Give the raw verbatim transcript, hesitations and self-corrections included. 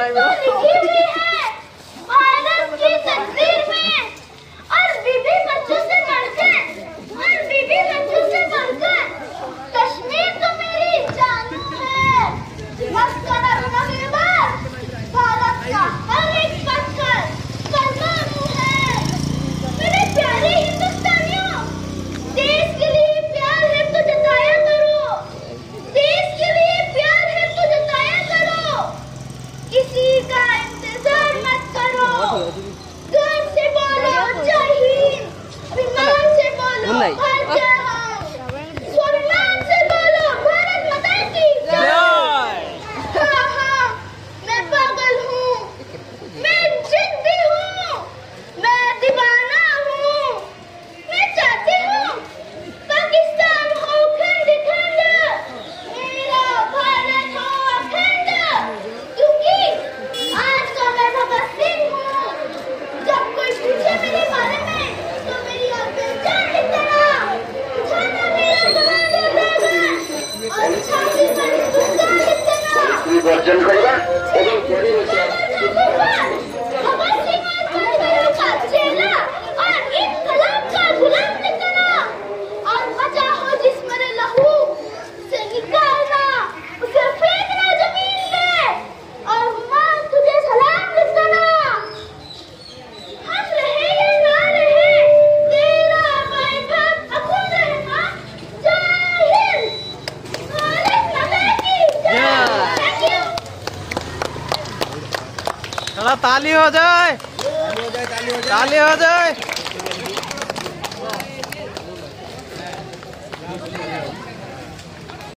भारत की तकदीर में और बीबी बच्चों से बढ़कर और बीबी बच्चों से बढ़कर कश्मीर तो मेरी जानू है। मस्कन और नगीबार भारत का हर एक पत्थर परमाणु है। मेरे प्यारे हिंदुस्तानियों, देश के लिए प्यार है तो जताया करो, देश के लिए प्यार है तो जताया करो, किसी का इंतजार मत करो। गर्व से बोलो जय हिंद, अभिमान से बोलो भारतीय हम, स्वाभिमान से बोलो भारत माता की जय। हाँ हाँ, मैं पागल हूँ, मैं जिद्दी हूँ, मैं दीवाना हूँ। मैं चाहती हूँ पाकिस्तान हो खंड खंड, मेरा भारत हो अखंड। क्योंकि आज तो मैं भगत सिंह हूँ। जब कोई पूछे मेरे बारे में तो मेरी आंखें जान की तरह उठाना मेरा कमांडो ड्राइवर और छाती पर हिंदुस्तान की तरह वर्जन करेगा भगत सिंह और कुलवीरों का चेला और इनकलाब का गुलाम की तरह। और बचा हो जिस मेरे लहू से निकालना, उसे फेंकना जमीन में और मां तुझे सलाम की तरह। हम रहे या ना रहे, तेरा वैभव अखंड रहेगा। जय हिंद, भारत माता की जय। Thank you. थोड़ा ताली हो जाए, ताली हो जाए।